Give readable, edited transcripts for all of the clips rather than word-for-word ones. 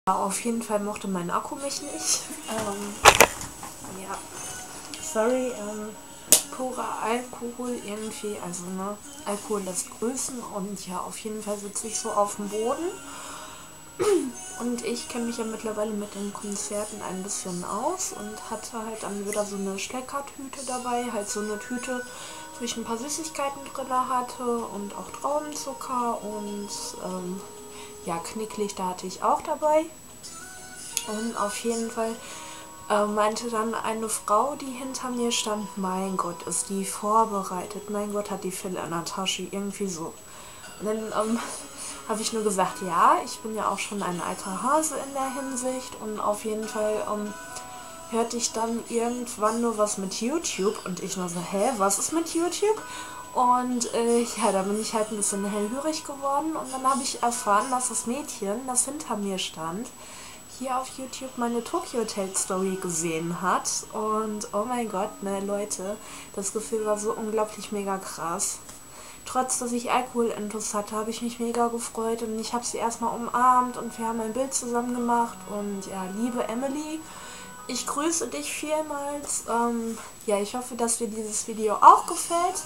Auf jeden Fall mochte mein Akku mich nicht. Ja, sorry, purer Alkohol irgendwie, also ne, Alkohol lässt grüßen und ja, auf jeden Fall sitze ich so auf dem Boden. Und ich kenne mich ja mittlerweile mit den Konzerten ein bisschen aus und hatte halt dann wieder so eine Schleckertüte dabei, halt so eine Tüte, wo ich ein paar Süßigkeiten drin hatte und auch Traubenzucker und ja, Knicklichter hatte ich auch dabei. Und auf jeden Fall meinte dann eine Frau, die hinter mir stand, mein Gott, ist die vorbereitet, mein Gott, hat die Phil in der Tasche, irgendwie so. Und dann habe ich nur gesagt, ja, ich bin ja auch schon ein alter Hase in der Hinsicht und auf jeden Fall hörte ich dann irgendwann nur was mit YouTube und ich nur so, hä, was ist mit YouTube? Und ja, da bin ich halt ein bisschen hellhörig geworden und dann habe ich erfahren, dass das Mädchen, das hinter mir stand, hier auf YouTube meine Tokyo Hotel Story gesehen hat und oh mein Gott, ne Leute, das Gefühl war so unglaublich mega krass. Trotz, dass ich Alkoholintus hatte, habe ich mich mega gefreut und ich habe sie erstmal umarmt und wir haben ein Bild zusammen gemacht und ja, liebe Emily, ich grüße dich vielmals. Ja, ich hoffe, dass dir dieses Video auch gefällt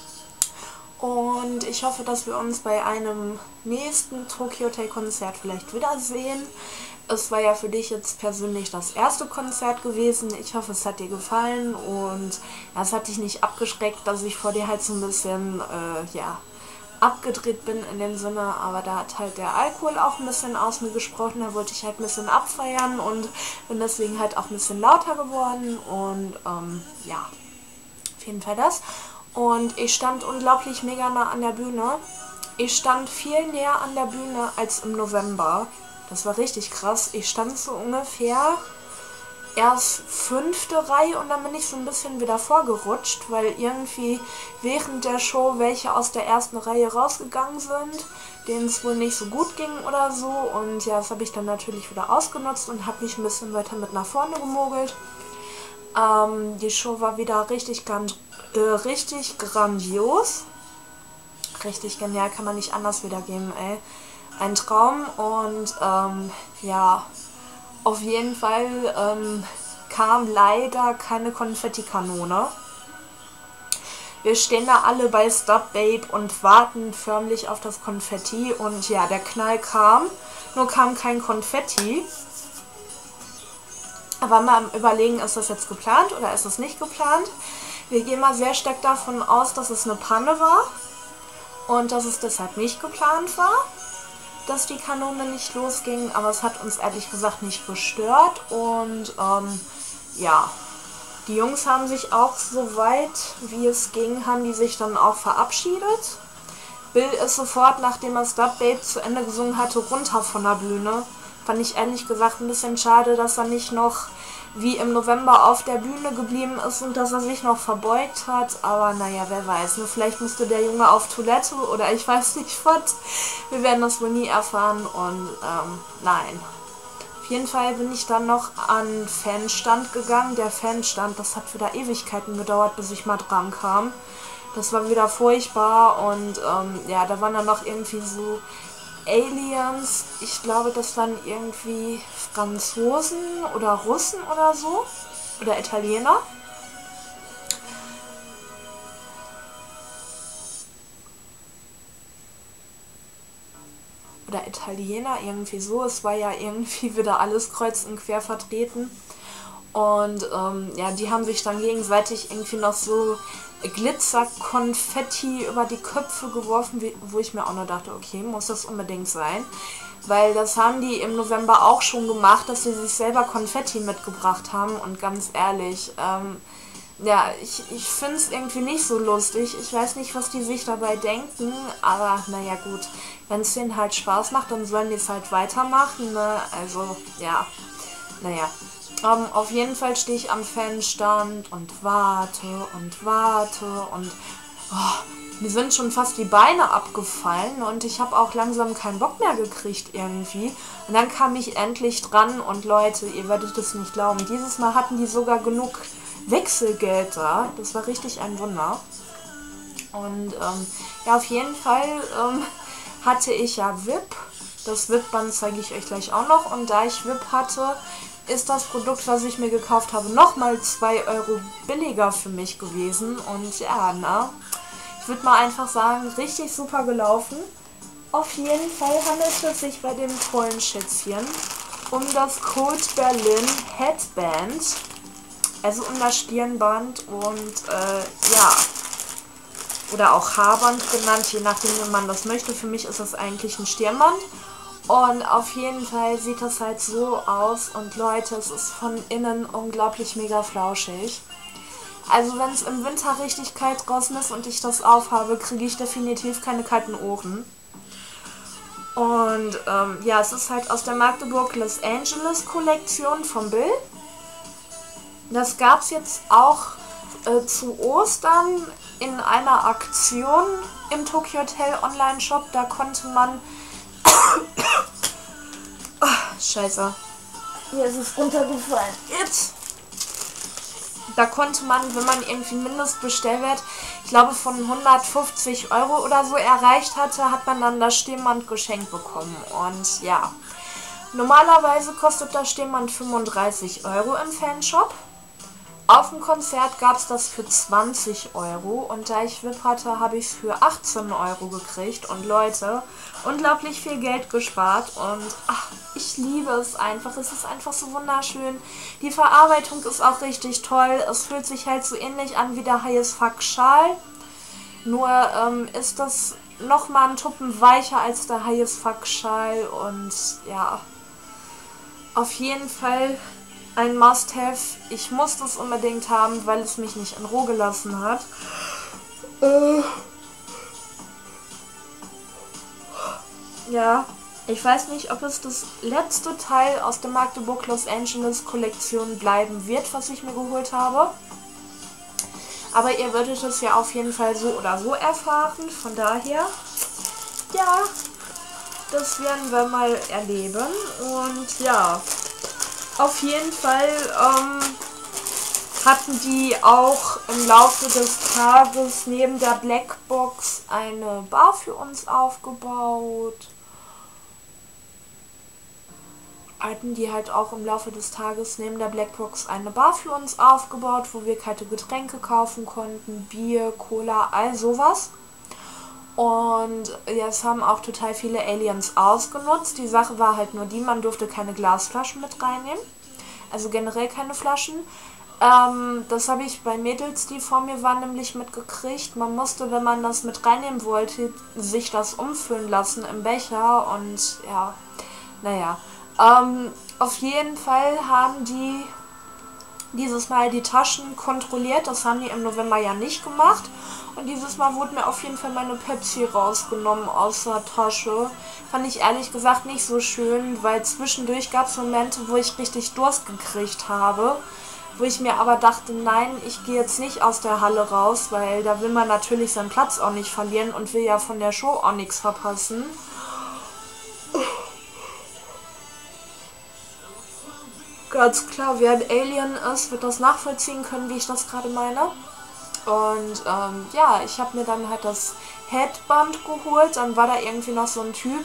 und ich hoffe, dass wir uns bei einem nächsten Tokyo Hotel Konzert vielleicht wiedersehen. Es war ja für dich jetzt persönlich das erste Konzert gewesen. Ich hoffe, es hat dir gefallen und ja, es hat dich nicht abgeschreckt, dass ich vor dir halt so ein bisschen ja, abgedreht bin in dem Sinne. Aber da hat halt der Alkohol auch ein bisschen aus mir gesprochen. Da wollte ich halt ein bisschen abfeiern und bin deswegen halt auch ein bisschen lauter geworden. Und ja, auf jeden Fall das. Und ich stand unglaublich mega nah an der Bühne. Ich stand viel näher an der Bühne als im November. Das war richtig krass. Ich stand so ungefähr erst 5. Reihe und dann bin ich so ein bisschen wieder vorgerutscht, weil irgendwie während der Show welche aus der 1. Reihe rausgegangen sind, denen es wohl nicht so gut ging oder so. Und ja, das habe ich dann natürlich wieder ausgenutzt und habe mich ein bisschen weiter mit nach vorne gemogelt. Die Show war wieder richtig grandios. Richtig genial, kann man nicht anders wiedergeben, ey. Ein Traum und ja, auf jeden Fall kam leider keine Konfettikanone. Wir stehen da alle bei Stop Babe und warten förmlich auf das Konfetti und ja, der Knall kam, nur kam kein Konfetti. Aber mal am Überlegen, ist das jetzt geplant oder ist es nicht geplant? Wir gehen mal sehr stark davon aus, dass es eine Panne war und dass es deshalb nicht geplant war, dass die Kanone nicht losging, aber es hat uns ehrlich gesagt nicht gestört und ja, die Jungs haben sich auch so weit wie es ging, haben die sich dann auch verabschiedet. Bill ist sofort, nachdem er Stop Babe zu Ende gesungen hatte, runter von der Bühne. Fand ich ehrlich gesagt ein bisschen schade, dass er nicht noch wie im November auf der Bühne geblieben ist und dass er sich noch verbeugt hat. Aber naja, wer weiß. Ne? Vielleicht musste der Junge auf Toilette oder ich weiß nicht was. Wir werden das wohl nie erfahren und nein. Auf jeden Fall bin ich dann noch an Fanstand gegangen. Der Fanstand, das hat wieder Ewigkeiten gedauert, bis ich mal dran kam. Das war wieder furchtbar und ja, da waren dann noch irgendwie so Aliens, ich glaube, das waren irgendwie Franzosen oder Russen oder so. Oder Italiener. Oder Italiener, irgendwie so. Es war ja irgendwie wieder alles kreuz und quer vertreten. Und ja, die haben sich dann gegenseitig irgendwie noch so Glitzerkonfetti über die Köpfe geworfen, wo ich mir auch noch dachte, okay, muss das unbedingt sein? Weil das haben die im November auch schon gemacht, dass sie sich selber Konfetti mitgebracht haben und ganz ehrlich, ja, ich finde es irgendwie nicht so lustig. Ich weiß nicht, was die sich dabei denken, aber naja gut, wenn es denen halt Spaß macht, dann sollen die es halt weitermachen, ne? Also, ja, naja. Auf jeden Fall stehe ich am Fanstand und warte und mir sind schon fast die Beine abgefallen und ich habe auch langsam keinen Bock mehr gekriegt irgendwie. Und dann kam ich endlich dran und Leute, ihr werdet es nicht glauben, dieses Mal hatten die sogar genug Wechselgeld da. Das war richtig ein Wunder. Und ja, auf jeden Fall hatte ich ja VIP Das VIP-Band zeige ich euch gleich auch noch. Und da ich VIP hatte, ist das Produkt, was ich mir gekauft habe, nochmal 2 Euro billiger für mich gewesen. Und ja, ich würde mal einfach sagen, richtig super gelaufen. Auf jeden Fall handelt es sich bei dem tollen Schätzchen um das Cold Berlin Headband. Also um das Stirnband und ja, oder auch Haarband genannt, je nachdem wie man das möchte. Für mich ist das eigentlich ein Stirnband. Und auf jeden Fall sieht das halt so aus. Und Leute, es ist von innen unglaublich mega flauschig. Also wenn es im Winter richtig kalt draußen ist und ich das aufhabe, kriege ich definitiv keine kalten Ohren. Und ja, es ist halt aus der Magdeburg Los Angeles Kollektion von Bill. Das gab es jetzt auch zu Ostern in einer Aktion im Tokyo Hotel Online Shop. Da konnte man... oh, scheiße. Hier ist es runtergefallen. Jetzt. Da konnte man, wenn man irgendwie Mindestbestellwert, ich glaube von 150 Euro oder so erreicht hatte, hat man dann das Stirnband geschenkt bekommen. Und ja, normalerweise kostet das Stirnband 35 Euro im Fanshop. Auf dem Konzert gab es das für 20 Euro und da ich VIP hatte, habe ich es für 18 Euro gekriegt. Und Leute, unglaublich viel Geld gespart und ach, ich liebe es einfach. Es ist einfach so wunderschön. Die Verarbeitung ist auch richtig toll. Es fühlt sich halt so ähnlich an wie der High as Fuck Schal. Nur ist das nochmal einen Tuppen weicher als der High as Fuck Schal und ja, auf jeden Fall ein Must-Have. Ich muss das unbedingt haben, weil es mich nicht in Ruhe gelassen hat. Ja, ich weiß nicht, ob es das letzte Teil aus der Magdeburg Los Angeles Kollektion bleiben wird, was ich mir geholt habe. Aber ihr würdet es ja auf jeden Fall so oder so erfahren. Von daher, ja, das werden wir mal erleben. Und ja, auf jeden Fall hatten die auch im Laufe des Tages neben der Blackbox eine Bar für uns aufgebaut. Hatten die halt auch im Laufe des Tages neben der Blackbox eine Bar für uns aufgebaut, wo wir kalte Getränke kaufen konnten, Bier, Cola, all sowas. Und ja, es haben auch total viele Aliens ausgenutzt. Die Sache war halt nur die, man durfte keine Glasflaschen mit reinnehmen. Also generell keine Flaschen. Das habe ich bei Mädels, die vor mir waren, nämlich mitgekriegt. Man musste, wenn man das mit reinnehmen wollte, sich das umfüllen lassen im Becher. Und ja, naja. Auf jeden Fall haben die dieses Mal die Taschen kontrolliert. Das haben die im November ja nicht gemacht. Und dieses Mal wurde mir auf jeden Fall meine Pepsi rausgenommen aus der Tasche. Fand ich ehrlich gesagt nicht so schön, weil zwischendurch gab es Momente, wo ich richtig Durst gekriegt habe. Wo ich mir aber dachte, nein, ich gehe jetzt nicht aus der Halle raus, weil da will man natürlich seinen Platz auch nicht verlieren und will ja von der Show auch nichts verpassen. Ganz klar, wer ein Alien ist, wird das nachvollziehen können, wie ich das gerade meine. Und ja, ich habe mir dann halt das Headband geholt. Dann war da irgendwie noch so ein Typ,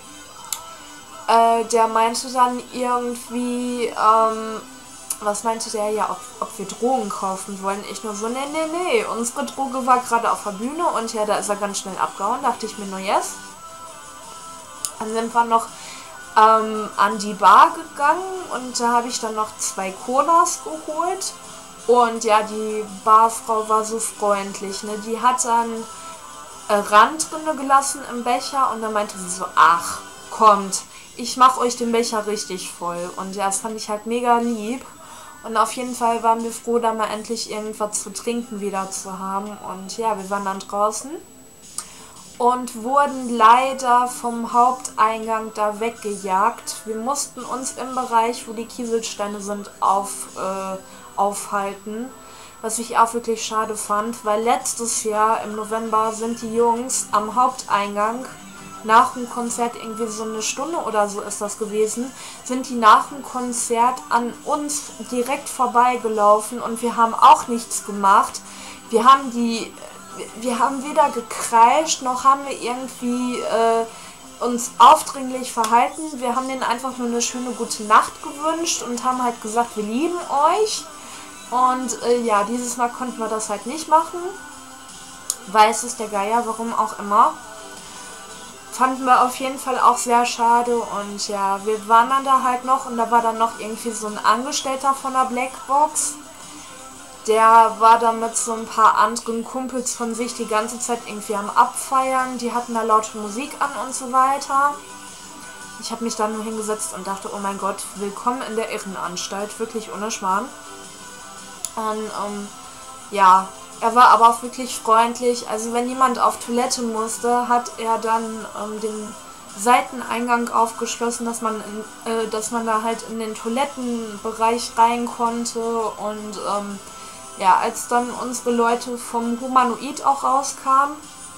der meinte dann irgendwie, was meinte der? Ja, ob wir Drogen kaufen wollen. Ich nur so, nee, unsere Droge war gerade auf der Bühne und ja, da ist er ganz schnell abgehauen. Dachte ich mir nur, yes. Dann sind wir noch an die Bar gegangen und da habe ich dann noch 2 Colas geholt. Und ja, die Barfrau war so freundlich, ne? Die hat dann Rand drinne gelassen im Becher und dann meinte sie so, ach, kommt, ich mache euch den Becher richtig voll. Und ja, das fand ich halt mega lieb. Und auf jeden Fall waren wir froh, da mal endlich irgendwas zu trinken wieder zu haben. Und ja, wir waren dann draußen und wurden leider vom Haupteingang da weggejagt. Wir mussten uns im Bereich, wo die Kieselsteine sind, aufhalten, was ich auch wirklich schade fand, weil letztes Jahr im November sind die Jungs am Haupteingang nach dem Konzert, irgendwie so eine Stunde oder so ist das gewesen, sind die nach dem Konzert an uns direkt vorbeigelaufen und wir haben auch nichts gemacht. Wir haben weder gekreischt, noch haben wir irgendwie uns aufdringlich verhalten. Wir haben denen einfach nur eine schöne gute Nacht gewünscht und haben halt gesagt, wir lieben euch. Und ja, dieses Mal konnten wir das halt nicht machen. Weiß es der Geier, warum auch immer. Fanden wir auf jeden Fall auch sehr schade. Und ja, wir waren dann da halt noch und da war dann noch irgendwie so ein Angestellter von der Blackbox. Der war dann mit so ein paar anderen Kumpels von sich die ganze Zeit irgendwie am Abfeiern. Die hatten da laute Musik an und so weiter. Ich habe mich dann nur hingesetzt und dachte, oh mein Gott, willkommen in der Irrenanstalt. Wirklich ohne Schmarrn. Und ja, er war aber auch wirklich freundlich. Also wenn jemand auf Toilette musste, hat er dann den Seiteneingang aufgeschlossen, dass man da halt in den Toilettenbereich rein konnte. Und ja, als dann unsere Leute vom Humanoid auch rauskamen,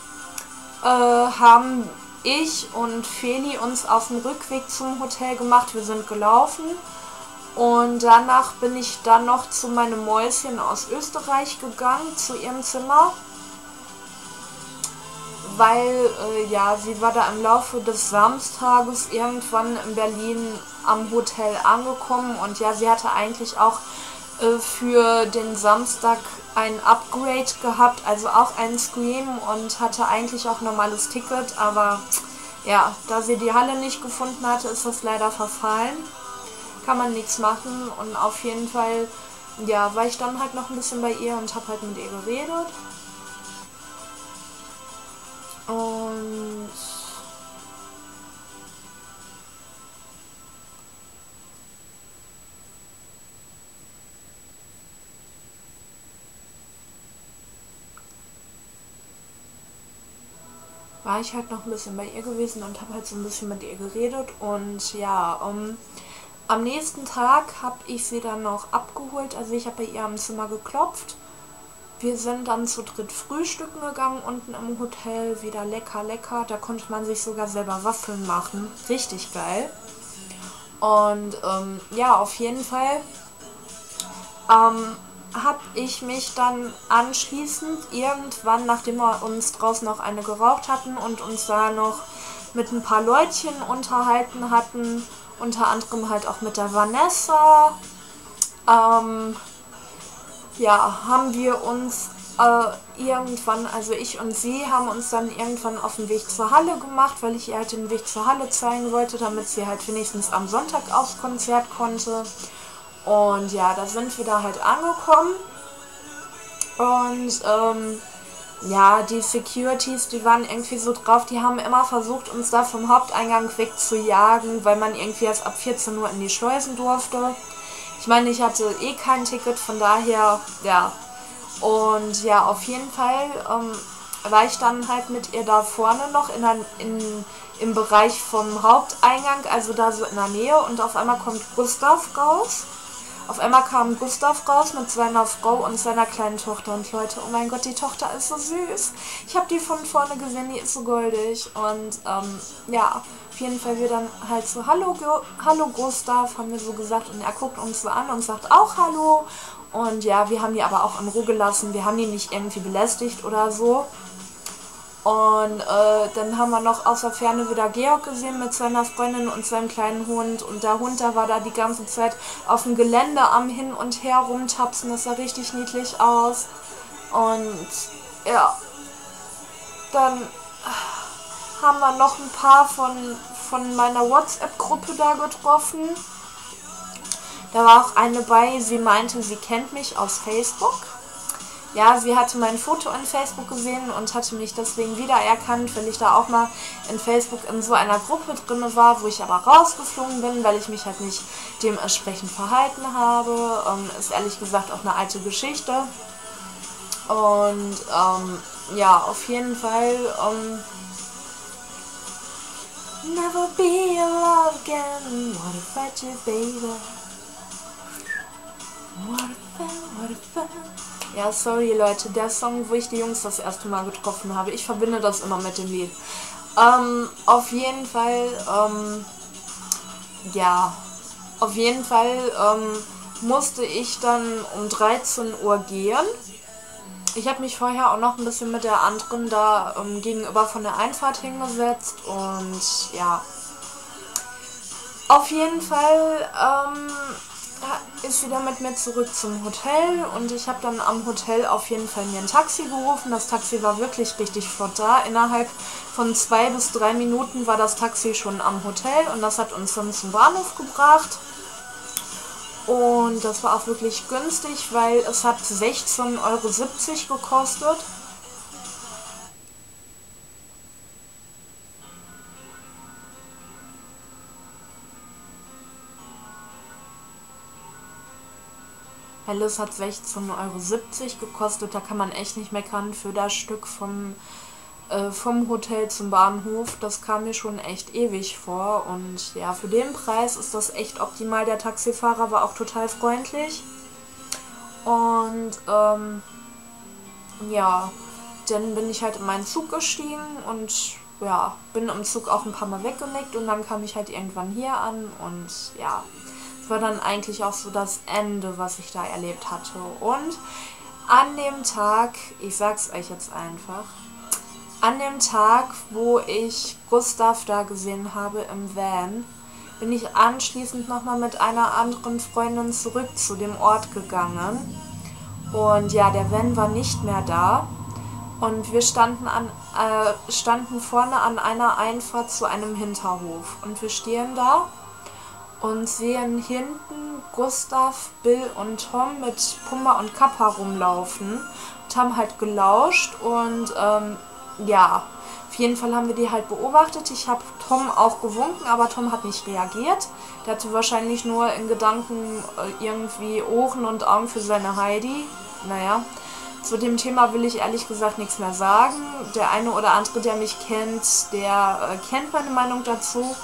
haben ich und Feli uns auf den Rückweg zum Hotel gemacht. Wir sind gelaufen und danach bin ich dann noch zu meinem Mäuschen aus Österreich gegangen, zu ihrem Zimmer. Weil, ja, sie war da im Laufe des Samstages irgendwann in Berlin am Hotel angekommen und ja, sie hatte eigentlich auch für den Samstag ein Upgrade gehabt, also auch einen Scream und hatte eigentlich auch normales Ticket, aber ja, da sie die Halle nicht gefunden hatte, ist das leider verfallen. Kann man nichts machen und auf jeden Fall, ja, war ich dann halt noch ein bisschen bei ihr und habe halt mit ihr geredet. Und war ich halt noch ein bisschen bei ihr gewesen und habe halt so ein bisschen mit ihr geredet. Und ja, am nächsten Tag habe ich sie dann noch abgeholt. Also ich habe bei ihr am Zimmer geklopft. Wir sind dann zu dritt frühstücken gegangen unten im Hotel. Wieder lecker, lecker. Da konnte man sich sogar selber Waffeln machen. Richtig geil. Und ja, auf jeden Fall habe ich mich dann anschließend irgendwann, nachdem wir uns draußen noch eine geraucht hatten und uns da noch mit ein paar Leutchen unterhalten hatten, unter anderem halt auch mit der Vanessa, ja, haben wir uns irgendwann, also ich und sie, haben uns dann irgendwann auf den Weg zur Halle gemacht, weil ich ihr halt den Weg zur Halle zeigen wollte, damit sie halt wenigstens am Sonntag aufs Konzert konnte. Und ja, da sind wir da halt angekommen. Und ja, die Securities, die waren irgendwie so drauf, die haben immer versucht, uns da vom Haupteingang wegzujagen, weil man irgendwie erst ab 14 Uhr in die Schleusen durfte. Ich meine, ich hatte eh kein Ticket, von daher, ja. Und ja, auf jeden Fall war ich dann halt mit ihr da vorne noch im Bereich vom Haupteingang, also da so in der Nähe, und auf einmal kommt Gustav raus. Auf einmal kam Gustav raus mit seiner Frau und seiner kleinen Tochter. Und Leute, oh mein Gott, die Tochter ist so süß. Ich habe die von vorne gesehen, die ist so goldig. Und ja, auf jeden Fall wir dann halt so, hallo Gustav, haben wir so gesagt. Und er guckt uns so an und sagt auch hallo. Und ja, wir haben die aber auch in Ruhe gelassen. Wir haben die nicht irgendwie belästigt oder so. Und dann haben wir noch aus der Ferne wieder Georg gesehen mit seiner Freundin und seinem kleinen Hund. Und der Hund, der war da die ganze Zeit auf dem Gelände am Hin und Her rumtapsen. Das sah richtig niedlich aus. Und ja, dann haben wir noch ein paar von meiner WhatsApp-Gruppe da getroffen. Da war auch eine bei, sie meinte, sie kennt mich aus Facebook. Ja, sie hatte mein Foto in Facebook gesehen und hatte mich deswegen wiedererkannt, weil ich da auch mal in Facebook in so einer Gruppe drin war, wo ich aber rausgeflogen bin, weil ich mich halt nicht dementsprechend verhalten habe. Ist ehrlich gesagt auch eine alte Geschichte. Und ja, auf jeden Fall never be alone again. What if I do, baby? What if I... Ja, sorry Leute, der Song, wo ich die Jungs das erste Mal getroffen habe, ich verbinde das immer mit dem Lied. Auf jeden Fall, ja, auf jeden Fall musste ich dann um 13 Uhr gehen. Ich habe mich vorher auch noch ein bisschen mit der anderen da gegenüber von der Einfahrt hingesetzt und ja, auf jeden Fall ist sie dann mit mir zurück zum Hotel und ich habe dann am Hotel auf jeden Fall mir ein Taxi gerufen. Das Taxi war wirklich richtig flott da. Innerhalb von 2 bis 3 Minuten war das Taxi schon am Hotel und das hat uns dann zum Bahnhof gebracht. Und das war auch wirklich günstig, weil es hat 16,70 € gekostet. Helles hat 16,70 € gekostet, da kann man echt nicht meckern für das Stück vom Hotel zum Bahnhof. Das kam mir schon echt ewig vor und ja, für den Preis ist das echt optimal. Der Taxifahrer war auch total freundlich und ja, dann bin ich halt in meinen Zug gestiegen und ja, bin im Zug auch ein paar Mal weggenickt und dann kam ich halt irgendwann hier an und ja, das war dann eigentlich auch so das Ende, was ich da erlebt hatte. Und an dem Tag, ich sag's euch jetzt einfach, an dem Tag, wo ich Gustav da gesehen habe im Van, bin ich anschließend nochmal mit einer anderen Freundin zurück zu dem Ort gegangen. Und ja, der Van war nicht mehr da. Und wir standen vorne an einer Einfahrt zu einem Hinterhof. Und wir stehen da und sehen hinten Gustav, Bill und Tom mit Pumba und Kappa rumlaufen und haben halt gelauscht und ja, auf jeden Fall haben wir die halt beobachtet. Ich habe Tom auch gewunken, aber Tom hat nicht reagiert. Der hatte wahrscheinlich nur in Gedanken irgendwie Ohren und Augen für seine Heidi. Naja, zu dem Thema will ich ehrlich gesagt nichts mehr sagen. Der eine oder andere, der mich kennt, der kennt meine Meinung dazu.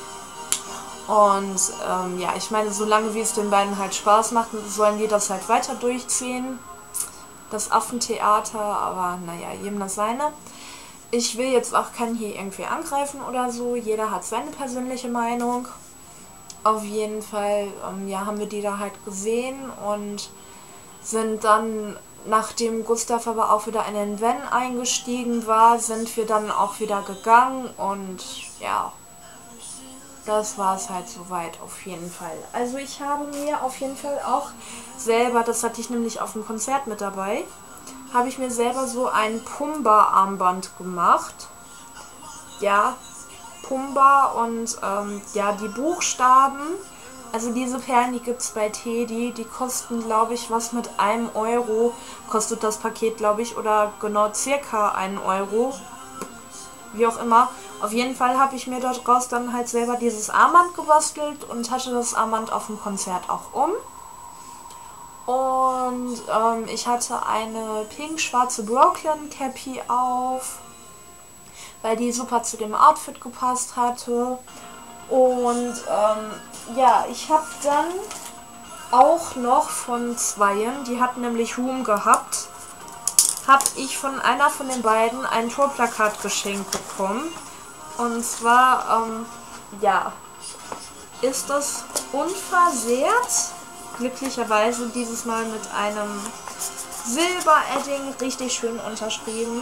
Und ja, ich meine, solange wie es den beiden halt Spaß macht, sollen die das halt weiter durchziehen. Das Affentheater, aber naja, jedem das seine. Ich will jetzt auch keinen hier irgendwie angreifen oder so. Jeder hat seine persönliche Meinung. Auf jeden Fall ja, haben wir die da halt gesehen und sind dann, nachdem Gustav aber auch wieder in den Van eingestiegen war, sind wir dann auch wieder gegangen und ja, das war es halt soweit auf jeden Fall. Also ich habe mir auf jeden Fall auch selber, das hatte ich nämlich auf dem Konzert mit dabei, habe ich mir selber so ein Pumba-Armband gemacht. Ja, Pumba und ja, die Buchstaben, also diese Perlen, die gibt es bei Teddy, die kosten, glaube ich, was mit 1 Euro, kostet das Paket, glaube ich, oder genau circa 1 Euro, wie auch immer. Auf jeden Fall habe ich mir daraus dann halt selber dieses Armband gebastelt und hatte das Armband auf dem Konzert auch um. Und ich hatte eine pink-schwarze Brooklyn Cappy auf, weil die super zu dem Outfit gepasst hatte. Und ja, ich habe dann auch noch von zweien, die hatten nämlich Ruhm gehabt, habe ich von einer von den beiden ein Tourplakat geschenkt bekommen. Und zwar, ja, ist das unversehrt, glücklicherweise dieses Mal mit einem Silberedding, richtig schön unterschrieben.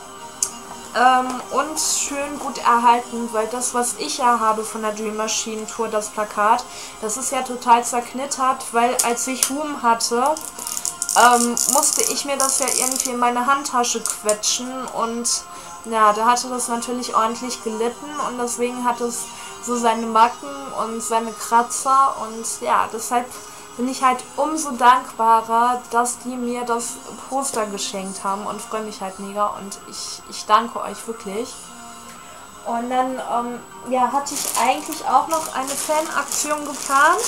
Und schön gut erhalten, weil das, was ich ja habe von der Dream Machine Tour, das Plakat, das ist ja total zerknittert, weil als ich Ruhm hatte, musste ich mir das ja irgendwie in meine Handtasche quetschen und ja, da hatte das natürlich ordentlich gelitten und deswegen hat es so seine Macken und seine Kratzer und ja, deshalb bin ich halt umso dankbarer, dass die mir das Poster geschenkt haben und freue mich halt mega und ich danke euch wirklich. Und dann ja, hatte ich eigentlich auch noch eine Fanaktion geplant.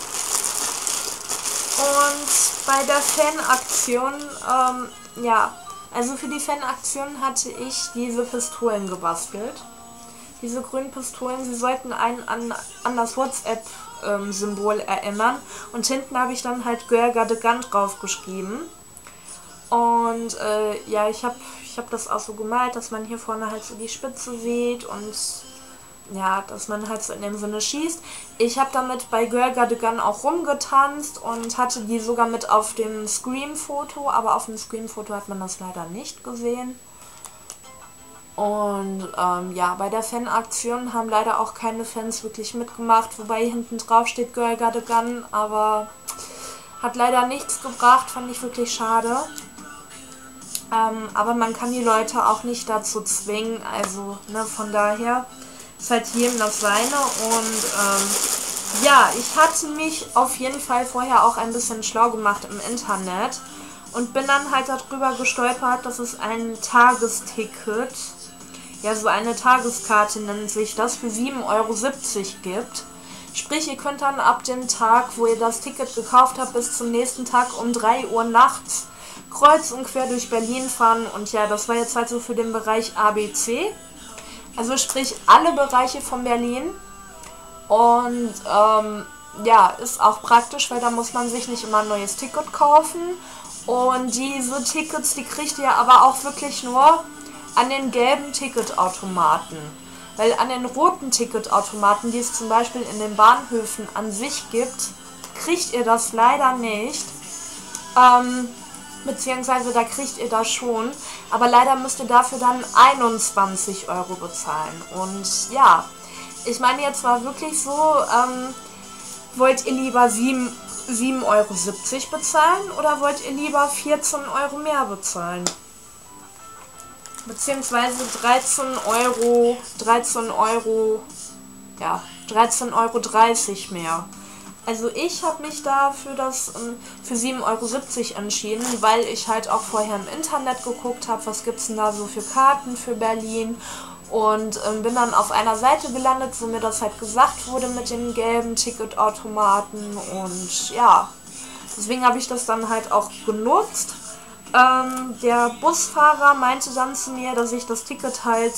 Und bei der Fanaktion, ja, also für die Fanaktion hatte ich diese Pistolen gebastelt. Diese grünen Pistolen, sie sollten einen an das WhatsApp-Symbol erinnern. Und hinten habe ich dann halt Girl Got a Gun drauf geschrieben. Und ja, ich hab das auch so gemalt, dass man hier vorne halt so die Spitze sieht und ja, dass man halt so in dem Sinne schießt. Ich habe damit bei Girl Got a Gun auch rumgetanzt und hatte die sogar mit auf dem Scream-Foto, aber auf dem Scream-Foto hat man das leider nicht gesehen. Und ja, bei der Fanaktion haben leider auch keine Fans wirklich mitgemacht, wobei hinten drauf steht Girl Got a Gun, aber hat leider nichts gebracht, fand ich wirklich schade. Aber man kann die Leute auch nicht dazu zwingen, also ne, von daher ist halt jedem das seine. Und ja, ich hatte mich auf jeden Fall vorher auch ein bisschen schlau gemacht im Internet und bin dann halt darüber gestolpert, dass es ein Tagesticket, ja so eine Tageskarte nennt sich das, für 7,70 € gibt. Sprich, ihr könnt dann ab dem Tag, wo ihr das Ticket gekauft habt, bis zum nächsten Tag um 3 Uhr nachts kreuz und quer durch Berlin fahren. Und ja, das war jetzt halt so für den Bereich ABC. Also sprich, alle Bereiche von Berlin. Und ja, ist auch praktisch, weil da muss man sich nicht immer ein neues Ticket kaufen. Und diese Tickets, die kriegt ihr aber auch wirklich nur an den gelben Ticketautomaten. Weil an den roten Ticketautomaten, die es zum Beispiel in den Bahnhöfen an sich gibt, kriegt ihr das leider nicht. Beziehungsweise da kriegt ihr das schon. Aber leider müsst ihr dafür dann 21 € bezahlen. Und ja, ich meine jetzt mal wirklich so, wollt ihr lieber 7,70 € bezahlen oder wollt ihr lieber 14 € mehr bezahlen? Beziehungsweise 13,30 €, ja, 13,30 € mehr. Also ich habe mich da für 7,70 € entschieden, weil ich halt auch vorher im Internet geguckt habe, was gibt's denn da so für Karten für Berlin, und bin dann auf einer Seite gelandet, wo mir das halt gesagt wurde mit den gelben Ticketautomaten, und ja, deswegen habe ich das dann halt auch genutzt. Der Busfahrer meinte dann zu mir, dass ich das Ticket halt,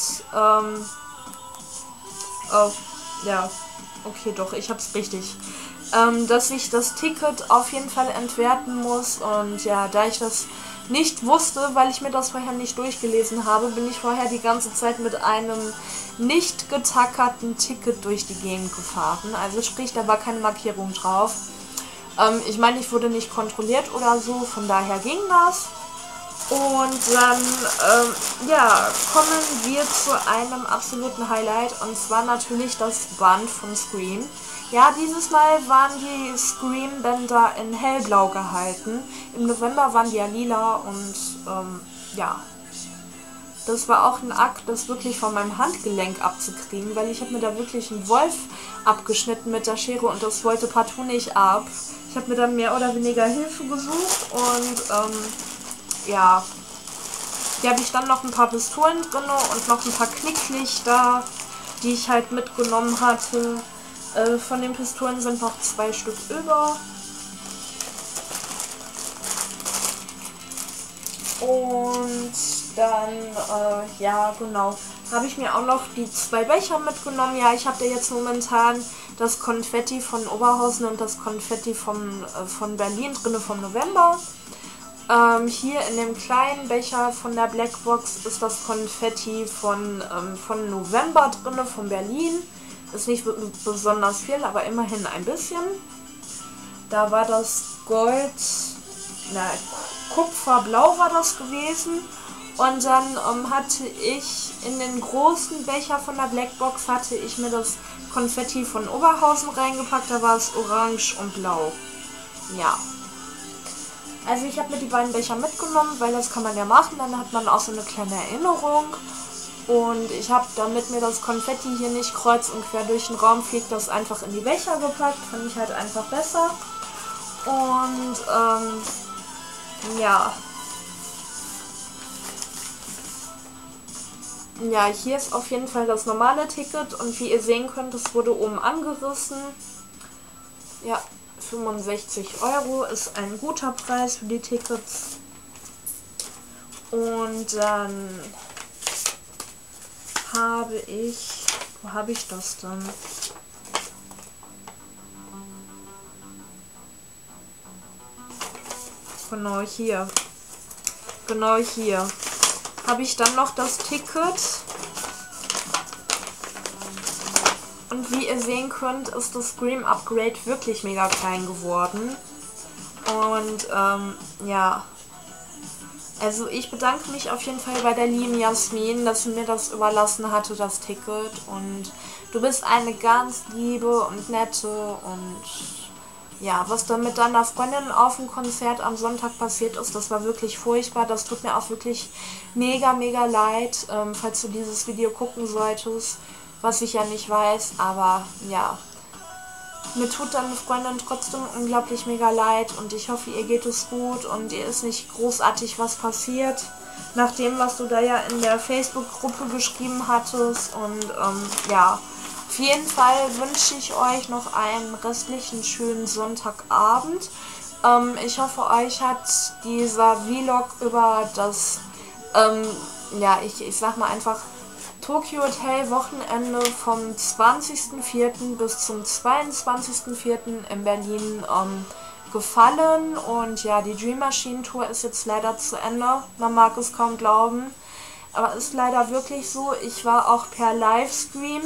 ja, okay, doch, ich hab's richtig, dass ich das Ticket auf jeden Fall entwerten muss, und ja, da ich das nicht wusste, weil ich mir das vorher nicht durchgelesen habe, bin ich vorher die ganze Zeit mit einem nicht getackerten Ticket durch die Gegend gefahren, also sprich, da war keine Markierung drauf. Ich meine, ich wurde nicht kontrolliert oder so, von daher ging das. Und dann, ja, kommen wir zu einem absoluten Highlight, und zwar natürlich das Band von Scream. Ja, dieses Mal waren die Scream-Bänder in hellblau gehalten. Im November waren die ja lila, und ja, das war auch ein Akt, das wirklich von meinem Handgelenk abzukriegen, weil ich habe mir da wirklich einen Wolf abgeschnitten mit der Schere und das wollte partout nicht ab. Ich habe mir dann mehr oder weniger Hilfe gesucht, und ja, hier habe ich dann noch ein paar Pistolen drin und noch ein paar Knicklichter, die ich halt mitgenommen hatte. Von den Pistolen sind noch 2 Stück über. Und dann, ja genau, habe ich mir auch noch die 2 Becher mitgenommen. Ja, ich habe da jetzt momentan das Konfetti von Oberhausen und das Konfetti von Berlin drin vom November. Hier in dem kleinen Becher von der Blackbox ist das Konfetti von November drin, von Berlin. Ist nicht besonders viel, aber immerhin ein bisschen. Da war das Gold, Kupferblau war das gewesen. Und dann hatte ich in den großen Becher von der Blackbox hatte ich mir das Konfetti von Oberhausen reingepackt. Da war es orange und blau. Ja. Also ich habe mir die beiden Becher mitgenommen, weil das kann man ja machen, dann hat man auch so eine kleine Erinnerung. Und ich habe, damit mir das Konfetti hier nicht kreuz und quer durch den Raum fliegt, das einfach in die Becher gepackt. Fand ich halt einfach besser. Und ja. Ja, hier ist auf jeden Fall das normale Ticket und wie ihr sehen könnt, es wurde oben angerissen. Ja. 65 € ist ein guter Preis für die Tickets. Und dann habe ich, wo habe ich das denn? Genau hier. Genau hier. Habe ich dann noch das Ticket Und wie ihr sehen könnt, ist das Scream Upgrade wirklich mega klein geworden. Und ja, also ich bedanke mich auf jeden Fall bei der lieben Jasmin, dass sie mir das überlassen hatte, das Ticket. Und du bist eine ganz liebe und nette. Und ja, was dann mit deiner Freundin auf dem Konzert am Sonntag passiert ist, das war wirklich furchtbar. Das tut mir auch wirklich mega, mega leid, falls du dieses Video gucken solltest, was ich ja nicht weiß. Aber ja, mir tut deine Freundin trotzdem unglaublich mega leid und ich hoffe, ihr geht es gut und ihr ist nicht großartig was passiert. Nach dem, was du da ja in der Facebook-Gruppe geschrieben hattest. Und ja, auf jeden Fall wünsche ich euch noch einen restlichen schönen Sonntagabend. Ich hoffe, euch hat dieser Vlog über das, ja, ich sag mal einfach, Tokyo Hotel Wochenende vom 20.04. bis zum 22.04. in Berlin gefallen. Und ja, die Dream Machine Tour ist jetzt leider zu Ende. Man mag es kaum glauben, aber ist leider wirklich so. Ich war auch per Livestream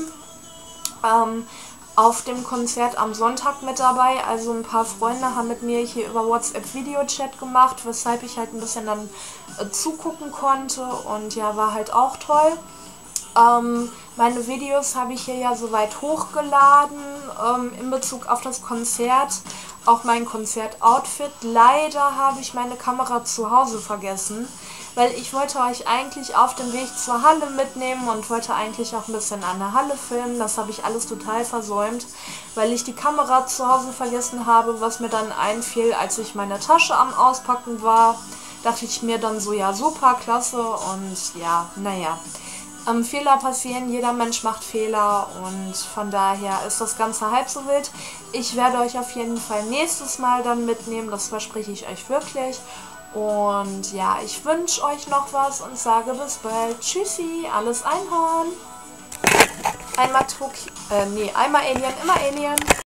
auf dem Konzert am Sonntag mit dabei. Also ein paar Freunde haben mit mir hier über WhatsApp Videochat gemacht, weshalb ich halt ein bisschen dann zugucken konnte. Und ja, war halt auch toll. Meine Videos habe ich hier ja soweit hochgeladen in Bezug auf das Konzert, auch mein Konzertoutfit. Leider habe ich meine Kamera zu Hause vergessen, weil ich wollte euch eigentlich auf dem Weg zur Halle mitnehmen und wollte eigentlich auch ein bisschen an der Halle filmen. Das habe ich alles total versäumt, weil ich die Kamera zu Hause vergessen habe, was mir dann einfiel, als ich meine Tasche am Auspacken war. Dachte ich mir dann so, ja super, klasse und ja, naja. Fehler passieren, jeder Mensch macht Fehler und von daher ist das Ganze halb so wild. Ich werde euch auf jeden Fall nächstes Mal dann mitnehmen, das verspreche ich euch wirklich. Und ja, ich wünsche euch noch was und sage bis bald. Tschüssi, alles Einhorn. Einmal Alien, immer Alien.